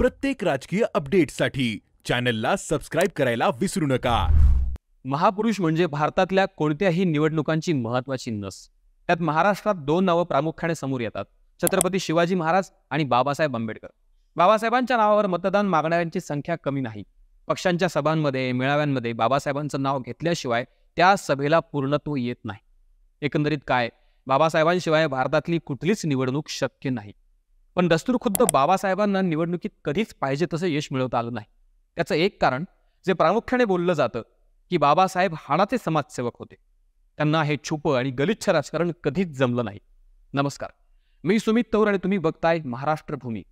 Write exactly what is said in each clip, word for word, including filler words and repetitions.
प्रत्येक राजकीय अपडेटसाठी चॅनलला सबस्क्राइब करायला विसरू नका। महापुरुष म्हणजे भारतातल्या कोणत्याही निवडणुकांची महत्त्वाची नस। त्यात महाराष्ट्रात दोन नावं प्रामुख्याने समोर येतात, छत्रपती शिवाजी महाराज आणि बाबासाहेब आंबेडकर। बाबासाहेबांच्या नावावर मतदान मागणाऱ्यांची संख्या कमी नाही। पक्षांच्या सभांमध्ये मेळाव्यांमध्ये बाबासाहेबांचं नाव घेतल्याशिवाय त्या सभेला पूर्णत्व येत नाही। एकंदरीत काय, बाबासाहेबांशिवाय भारतातली कुठलीच निवडणूक शक्य नाही। पण दस्तूर खुद्द बाबासाहेबांना निवडणुकीत कधीच पाहिजे तसं यश मिळवता आलं नाही। त्याचं एक कारण जे प्रामुख्याने बोललं जातं की बाबासाहेब हाडाचे समाजसेवक होते। त्यांना हे छुपं आणि गलिच्छ राजकारण कधीच जमलं नाही। नमस्कार, मी सुमित तौर आणि तुम्ही बघताय महाराष्ट्र भूमी।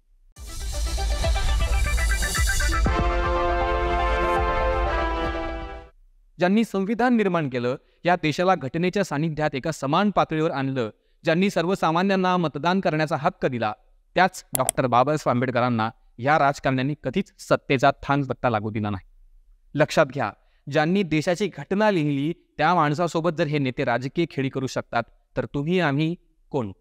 ज्यांनी संविधान निर्माण केलं, या देशाला घटनेच्या सानिध्यात एका समान पातळीवर आणलं, ज्यांनी सर्वसामान्यांना मतदान करण्याचा हक्क दिला, त्याच डॉक्टर बाबासाहेब आंबेडकरांना या राजकारण्यांनी कधीच सत्तेचा थांगपत्ता लागू दिला नाही। लक्षात घ्या, ज्यांनी देशाची घटना लिहिली त्या माणसासोबत जर हे नेते राजकीय खेळी करू शकतात, तर तुम्ही आम्ही कोण?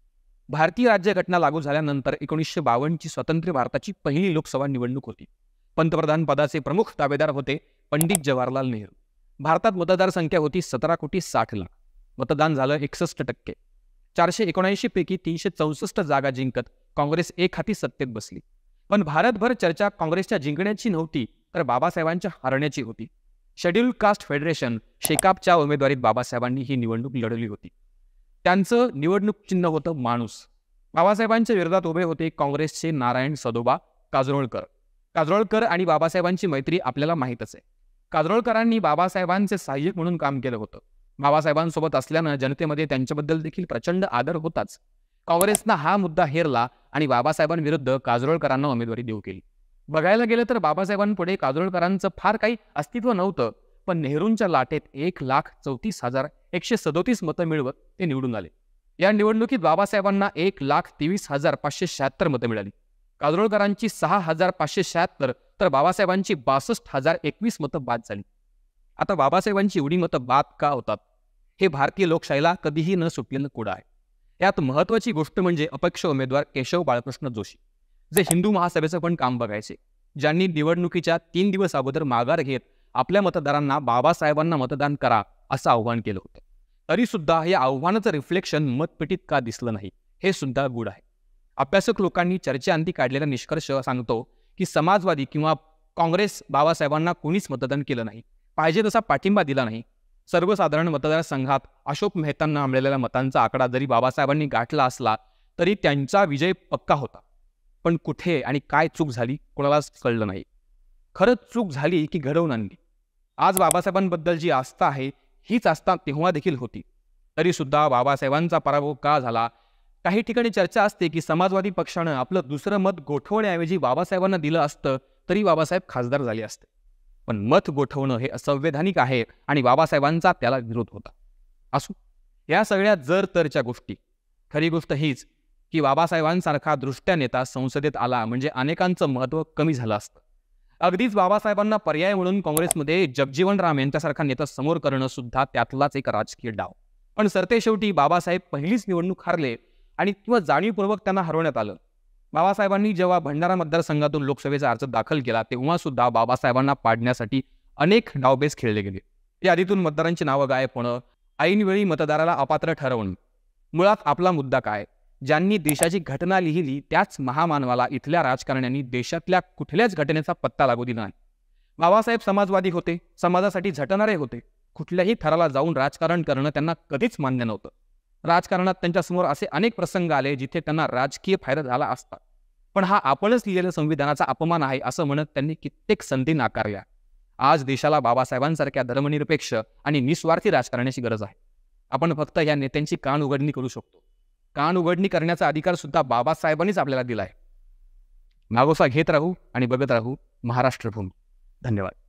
भारतीय राज्यघटना लागू झाल्यानंतर एकोणीसशे बावन्न ची स्वतंत्र भारताची पहिली लोकसभा निवडणूक होती। पंतप्रधान पदाचे प्रमुख दावेदार होते पंडित जवाहरलाल नेहरू। भारतात मतदार संख्या होती सतरा कोटी साठ लाख। मतदान झालं एकसष्ट टक्के। चारशे एकोणऐंशी पैकी तीनशे चौसष्ट जागा जिंकत काँग्रेस एक हाती सत्तेत बसली। पण भारतभर चर्चा काँग्रेसच्या जिंकण्याची नव्हती, तर बाबासाहेबांच्या हरण्याची होती। शेड्यूल कास्ट फेडरेशन शेकापच्या उमेदवारीत बाबासाहेबांनी ही निवडणूक लढवली होती। त्यांचं निवडणूक चिन्ह होतं माणूस। बाबासाहेबांच्या विरोधात उभे होते काँग्रेसचे नारायण सदोबा काजरोळकर। काजरोळकर आणि बाबासाहेबांची मैत्री आपल्याला माहीतच आहे। काजरोळकरांनी बाबासाहेबांचे सहाय्यक म्हणून काम केलं होतं। बाबासाहेबांसोबत असल्यानं जनतेमध्ये त्यांच्याबद्दल देखील प्रचंड आदर होताच। काँग्रेसनं हा मुद्दा हेरला आणि बाबासाहेबांविरुद्ध काजरोळकरांना उमेदवारी देऊ केली। बघायला गेलं तर बाबासाहेबांपुढे काजरोळकरांचं फार काही अस्तित्व नव्हतं, पण नेहरूंच्या लाटेत एक लाख चौतीस हजार एकशे सदोतीस मतं मिळवत ते निवडून आले। या निवडणुकीत बाबासाहेबांना एक लाख तेवीस हजार पाचशे शहात्तर मतं मिळाली। काजरोळकरांची सहा हजार पाचशे शहात्तर तर बाबासाहेबांची बासष्ट हजार एकवीस मतं बाद झाली। आता बाबासाहेबांची एवढी मतं बाद का होतात, हे भारतीय लोकशाहीला कधीही न सुटलेलं कोडं आहे। यात महत्त्वाची गोष्ट म्हणजे अपक्ष उमेदवार केशव बाळकृष्ण जोशी, जे हिंदू महासभेचं पण काम बघायचे, ज्यांनी निवडणुकीच्या तीन दिवस अगोदर माघार घेत आपल्या मतदारांना बाबासाहेबांना मतदान करा असं आव्हान केलं होतं। तरी सुद्धा या आव्हानाचं रिफ्लेक्शन मतपेटीत का दिसलं नाही, हे सुद्धा गूढ आहे। अभ्यासक लोकांनी चर्चेअंती काढलेला निष्कर्ष सांगतो की समाजवादी किंवा काँग्रेस बाबासाहेबांना कोणीच मतदान केलं नाही, पाहिजे तसा पाठिंबा दिला नाही। सर्वसाधारण मतदारसंघात अशोक मेहतांना मिळालेल्या मतांचा आकडा जरी बाबासाहेबांनी गाठला असला तरी त्यांचा विजय पक्का होता। पण कुठे आणि काय चूक झाली कोणालाच कळलं नाही। खरंच चूक झाली की घडवून आणली? आज बाबासाहेबांबद्दल जी आस्था आहे, हीच आस्था तेव्हा देखील होती। तरी सुद्धा बाबासाहेबांचा पराभव का झाला? काही ठिकाणी चर्चा असते की समाजवादी पक्षानं आपलं दुसरं मत गोठवण्याऐवजी बाबासाहेबांना दिलं असतं तरी बाबासाहेब खासदार झाले असते। पण मत गोठवणं हे असंवैधानिक आहे आणि बाबासाहेबांचा त्याला विरोध होता। असो, या सगळ्या जर तरच्या गोष्टी, खरी गोष्ट हीच की बाबासाहेबांसारखा दृष्ट्या नेता संसदेत आला म्हणजे अनेकांचं महत्त्व कमी झालं असतं। अगदीच बाबासाहेबांना पर्याय म्हणून काँग्रेसमध्ये जगजीवन राम यांच्यासारखा नेता समोर करणं सुद्धा त्यातलाच एक राजकीय डाव। पण सरतेशेवटी बाबासाहेब पहिलीच निवडणूक हारले आणि किंवा जाणीवपूर्वक त्यांना हरवण्यात आलं। बाबासाहेबांनी जेव्हा भंडारा मतदारसंघातून लोकसभेचा अर्ज दाखल केला, तेव्हा सुद्धा बाबासाहेबांना पाडण्यासाठी अनेक डावपेच खेळले गेले। यादीतून मतदारांची नावं गायब होणं, ऐनवेळी मतदाराला अपात्र ठरवणं। मुळात आपला मुद्दा काय? ज्यांनी देशाची घटना लिहिली त्याच महामानवाला इथल्या राजकारण्यांनी देशातल्या कुठल्याच घटनेचा पत्ता लागू दिला नाही। बाबासाहेब समाजवादी होते, समाजासाठी झटणारे होते। कुठल्याही थराला जाऊन राजकारण करणं त्यांना कधीच मान्य नव्हतं। राजकारणात त्यांच्यासमोर असे अनेक प्रसंग आले जिथे त्यांना राजकीय फायदा झाला असता, पण हा आपणच लिहिलेल्या संविधानाचा अपमान आहे असं म्हणत त्यांनी कित्येक संधी नाकारल्या। आज देशाला बाबासाहेबांसारख्या धर्मनिरपेक्ष आणि निस्वार्थी राजकारण्याची गरज आहे। आपण फक्त या नेत्यांची कान उघडणी करू शकतो। कान उघडणी करण्याचा अधिकार सुद्धा बाबासाहेबांनीच आपल्याला दिला आहे। मागोसा घेत राहू आणि बघत राहू महाराष्ट्र भूमी। धन्यवाद।